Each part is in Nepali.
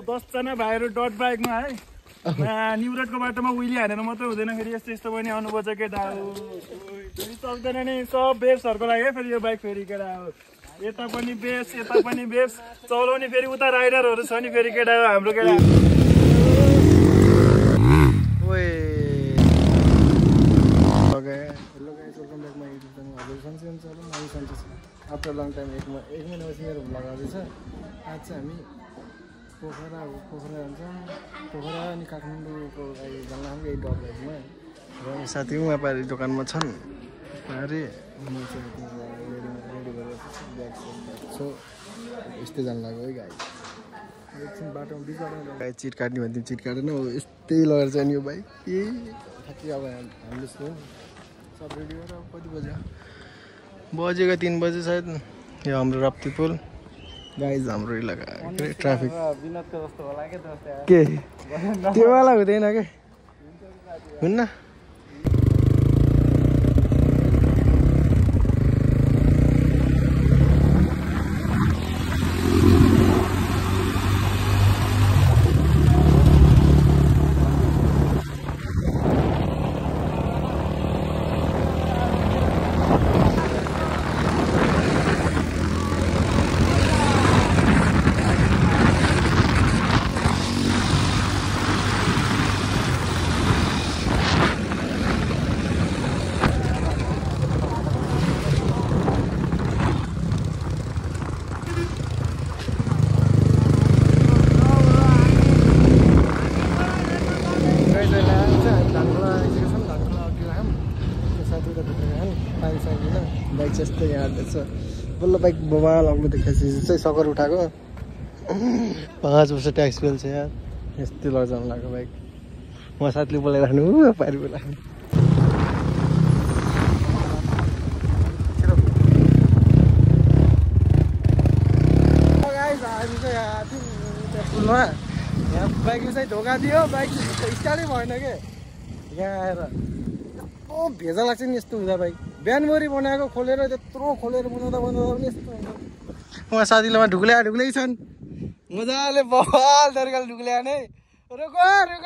10 जना भाइहरु डट बाइकमा है न्युरोडको बाटोमा उइली हानेर मात्रै हुँदैन फेरि यस्तो यस्तो पनि आउनुपर्छ केटा हो फेरि सक्दैन नि सब बेसहरुको लागि फेरि यो बाइक फेरि केटा हो यता पनि बेस चलाउने फेरि उता राइडरहरु छ नि फेरि केटा हो हाम्रो केटा ओए okay hello guys welcome back my YouTube channel हजुर सन्चै हुन्छ होला म सन्चै छु आफ्टर लङ टाइम एक महिनापछि मेरो भ्लग आउँदैछ आज चाहिँ हामी पोखरा जान्छौँ पोखरा अनि काठमाडौँको लागि जान हाम्रो यही डट बाइकमा र साथी उहाँ पारि दोकानमा छन् पारे म चाहिँ रेडी गरेर ब्याग सो यस्तै जानु लाग्यो है गाई एकछिन बाटोमा बिच बाटोमा गाई चिट काट्ने भन्थ्यो चिट काटेन हो यस्तै लगेर चाहिँ यो बाइक ए ठ्याक्कै अब हामीले सब रेडी गरेर कति बज्यो बजेको 3 बजे सायद यो हाम्रो रप्ती पुल गाइज हाम्रो इलाका ट्राफिक विनोदको जस्तो होला के के त्यो वाला हुँदैन के हुन्न बाइक चाहिँ यहाँ बल्ल बाइक बबाल आउनु देखाएपछि चाहिँ सकर उठाएको 5 वर्ष ट्याक्स फेल छ यार यस्तै लजाउनु लाग्यो बाइक म साथीले बोलाइराख्नु पारि बोलाख्नु हामी चाहिँ पुलमा यहाँ बाइकले चाहिँ धोका दियो बाइक स्टार्टै भएन के यहाँ आएर ओ भेजा लाग्छ नि यस्तो हुँदा बाइक बिहानभरि बनाएको खोलेर त्यत्रो खोलेर बनाउँदा पनि यस्तो हुन्छ उहाँ साथीले ढुक्लै छन् मजाले बवाल तरिकाले ढुक्ल्या नै रोको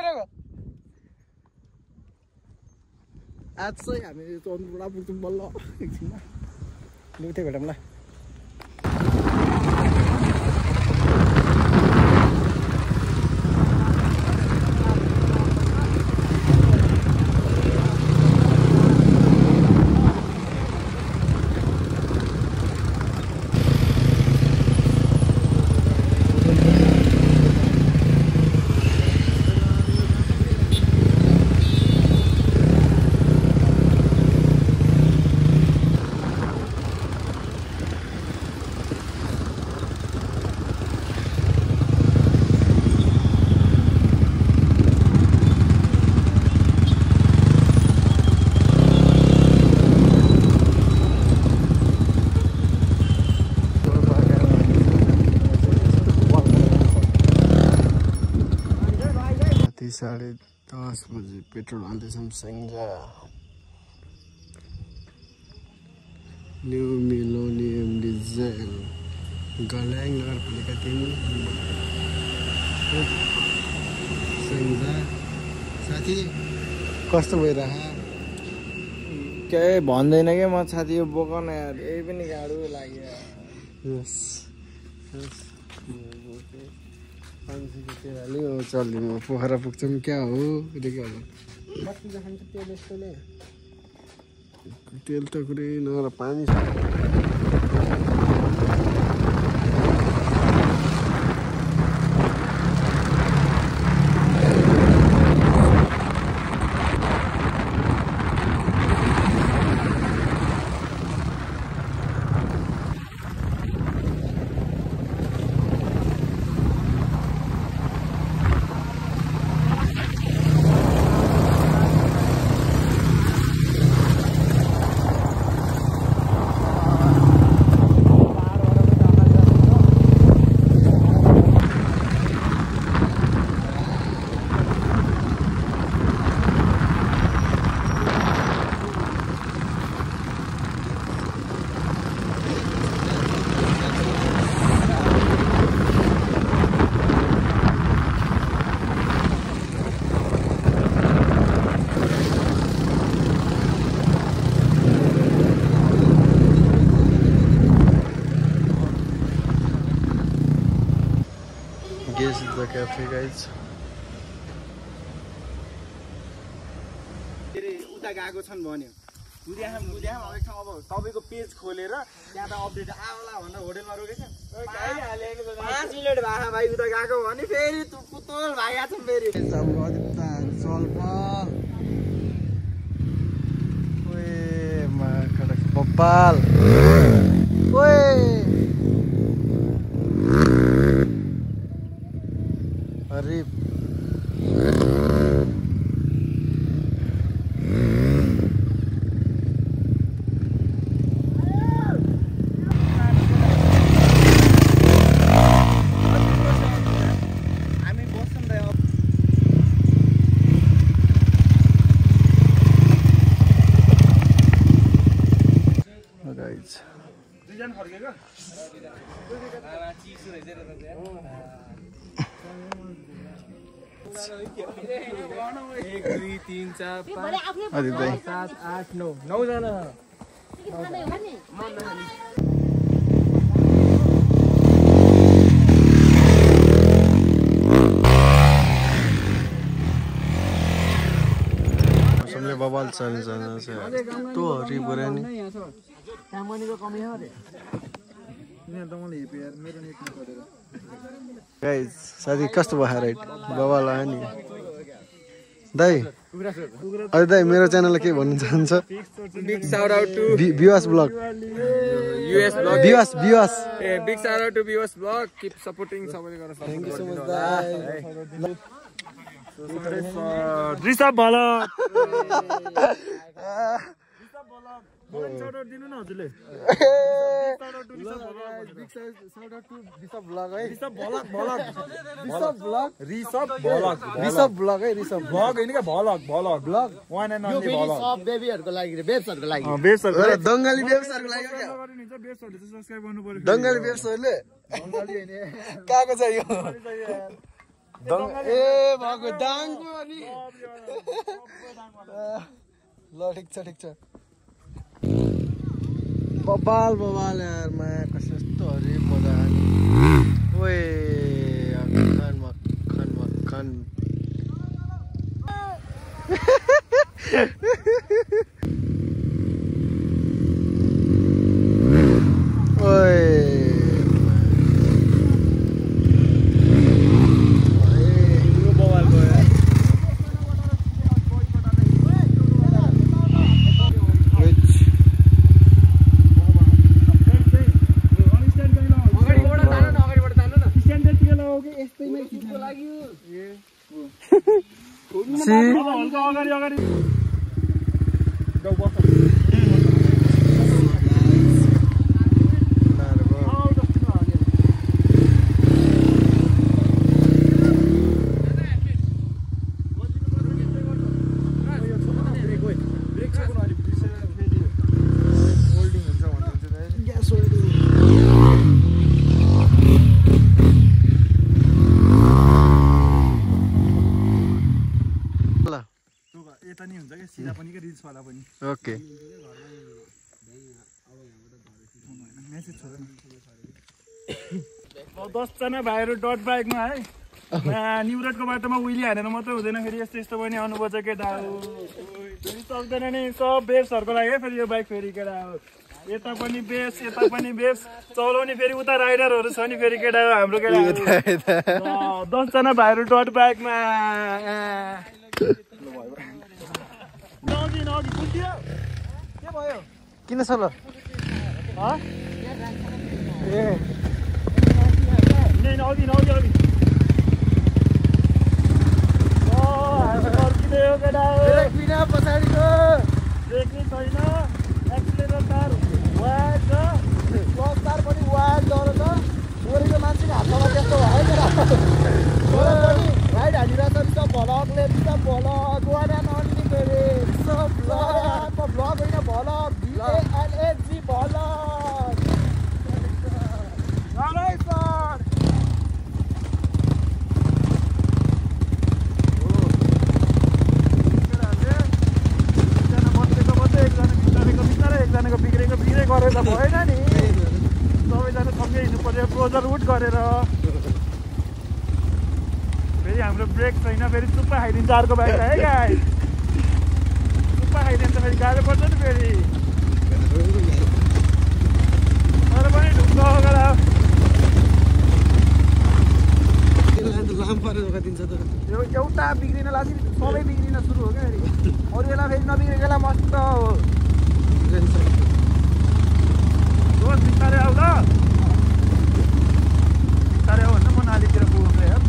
आज चाहिँ हामी चन्द्रपुरा पुग्छौँ बल्ल एकछिनमा लुथे भेटौँ ल साढे 10 बजे पेट्रोल हाल्दैछौँ सङ्गा न्यू मिलोनियम डिजेल गल्याङ नगरपालिका 3 सङ्गा साथी कस्तो भइरह केही भन्दैन के म साथी यो बोकन यार यही पनि गाह्रो लाग्यो चल्दिनु पोखरा पुग्छौँ क्या हो तेल त कुरै नगर पानी छ This is the cafe, guys. उता गएको छन् भन्यो बुझ्याम अब तपाईको पेज खोलेर त्यहाँ त अपडेट आउला भनेर होटलमा रोकेछ 5 मिनेट भए भाइ उता गएको भने फेरि पुतोल भागेछ फेरि Popal. Oi. Arif. Sampai babal sana se. Tu hari berani. Guys, साथी कस्तो भयो राइट बाबा लायो नि दाइ अरे दाइ मेरो च्यानललाई के भन्न चाहन्छ Big shout out to Viwas vlog US vlog. Viwas Yeah, big shout out to US vlog. Keep supporting सबैले गर्न सक्नुहुन्छ. Thank you so much दाइ रिसब भला मलाई shout out दिनु न हजुरले Big shout out to Risab vlog है Rishabh भलक भलक Risab vlog Rishabh भलक Risab vlog है Risab भलक हैन के vlog vlog vlog one and only vlog सब बेबीहरुको लागि बेब्सहरुको लागि बेब्सहरु दंगाली बेब्सहरुको लागि क्या बेब्सहरुले चाहिँ सब्स्क्राइब गर्नु पर्यो दंगाली बेब्सहरुले दंगाली हैन काको चाहियो ए भएको दाङको अनि ल ठिक छ बबाल यार मैं कस्तो हरे मजा आनी ओए मक्खन ओए अगाडि अगाडि यता नि हुन्छ के सिधा पनि के रिल्स वाला पनि ओके मेसेज छ 10 जना भाइहरु डट बाइकमा है न्युरोडको बाटोमा उइली हानेर मात्रै हुँदैन फेरि यस्तो पनि आउनुपर्छ केटा हो फेरि सक्दैन नि सब बेब्सहरुको लागि है फेरि यो बाइक फेरि केटा हो यता पनि बेब्स चलाउने फेरि उता राइडरहरु छ नि फेरि केटा हो हाम्रो केटा 10 जना भाइहरु डट बाइकमा नगी कुन्दियो के भयो किन छ ल ए नै नगी अर्किँदै हो केटा ब्रेक बिना पछाडिको ब्रेक नै छैन एक्सिलेटर तार वाइड छ क्लच तार पनि वाइड जरो छ ओरेको मान्छेले हातमा त्यस्तो भयो केटा राइड हानिरहेछ सब भलकले सब भलक वाडा नअन्ली फेरि सब भलक होइन vlog VALAG vlog right sir एकजनाको बिग्रेको गरेर त भएन नि सबैजना सँगै हिँड्नु पर्यो क्लोजर रुट गरेर फेरि हाम्रो ब्रेक छैन फेरि चुप्पा खाइदिन्छ अर्को बाइक है गाइस चुप्पा खाइदिन्छ फेरि गाह्रो पर्छ नि फेरि तर पनि ढुक्क होला यो एउटा बिग्रिन लाग्छ सबै बिग्रिन सुरु हो क्या अरू बेला फेरि नबिग्रेको बेला मस्त हो रोज बिस्तारै आऊ ल बिस्तारै आऊ भन्दा म नालीतिर पुग्नु यार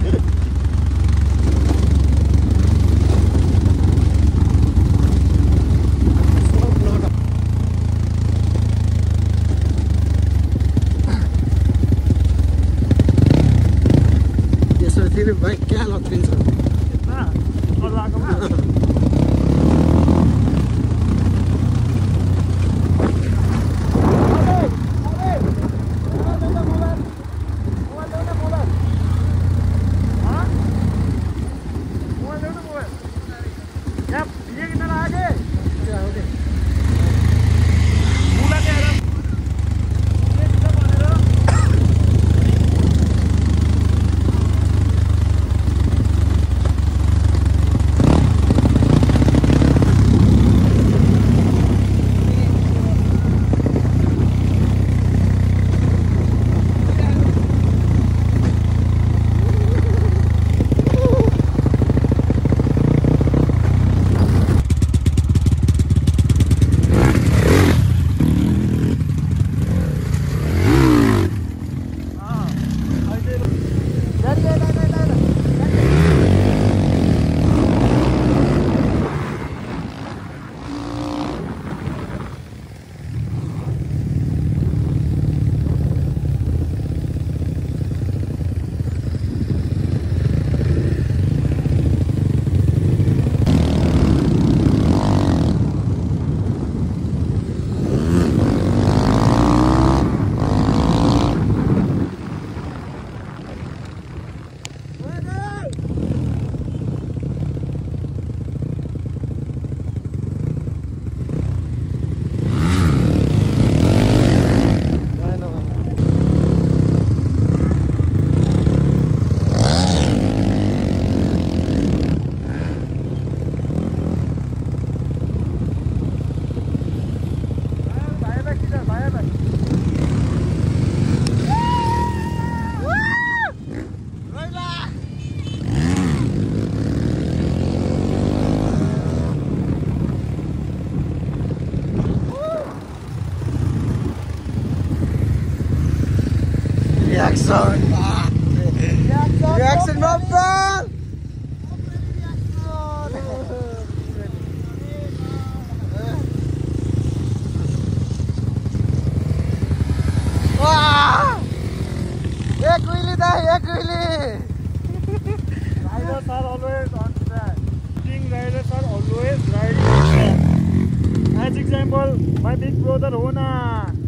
बाइक क्या लत्रिन्छ Reaction Bambang! Wah! Ek wheelie dah, ek wheelie! Riders are always on track. King riders are always riding on track. As example, my big brother Hona.